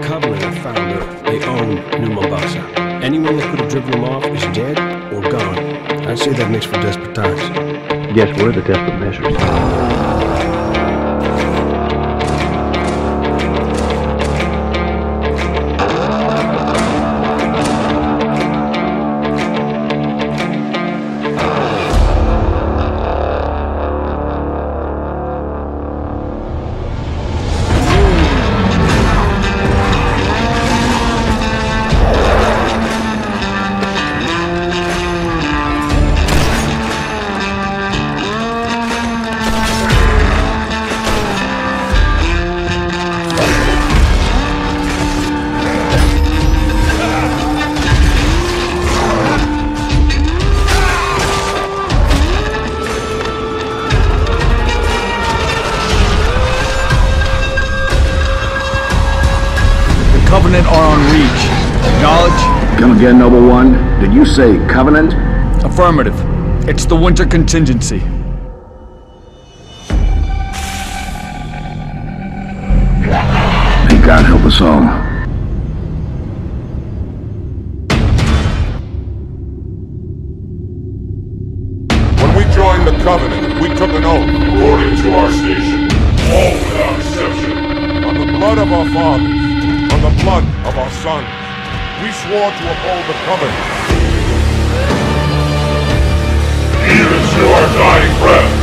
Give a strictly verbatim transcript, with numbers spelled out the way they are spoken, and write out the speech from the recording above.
Covenant have found that they own New Mombasa. Anyone that could have driven them off is dead or gone. I'd say that makes for desperate times. Guess we're the desperate measures. Covenant are on reach. Acknowledge? Come again, Noble One. Did you say Covenant? Affirmative. It's the winter contingency. May God help us all. When we joined the Covenant, we took an oath. According to our station, all without exception. On the blood of our fathers. On the blood of our sons, we swore to uphold the Covenant. Even to our dying breath.